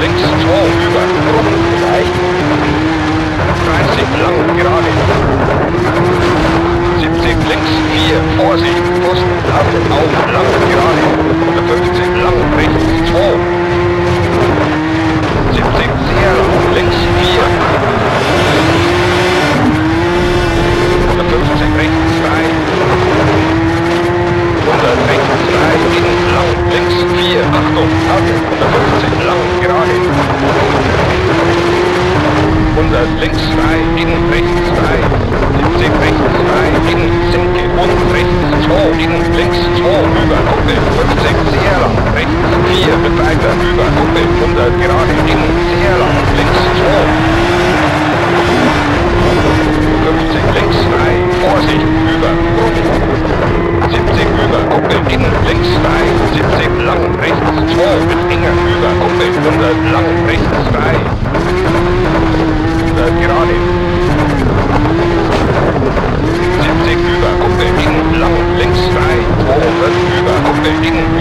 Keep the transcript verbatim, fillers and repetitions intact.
links, zwei über, Gruppen vielleicht. dreißig lang, gerade. siebzig links, vier, Vorsicht, Posten, Achtung, auf, lang, gerade. hundertfünfzig lang, rechts, zwei. siebzig sehr lang, links, vier. hundertfünfzig rechts, drei. hundert rechts, drei, innen, lang, links, vier, Achtung, Achtung, hundertfünfzig lang, gerade. hundert links, drei, innen, rechts, drei. siebzig rechts, drei, innen, Senke, und rechts, zwei, innen, links, zwei, über, Kuppel, fünfzig, sehr lang, rechts, vier, Begleiter, über, Kuppel, hundert, gerade, innen, sehr lang, links, zwei. fünfzig links, drei, Vorsicht, über, Kuppel. siebzig über, Kuppel, innen, links, drei, siebzig lang, rechts, zwei, mit enger, über, Kuppel, hundert, lang, rechts, drei. hundert, gerade. siebzig über, Kuppel, innen, lang, links, drei, zweihundert, über, Kuppel, innen,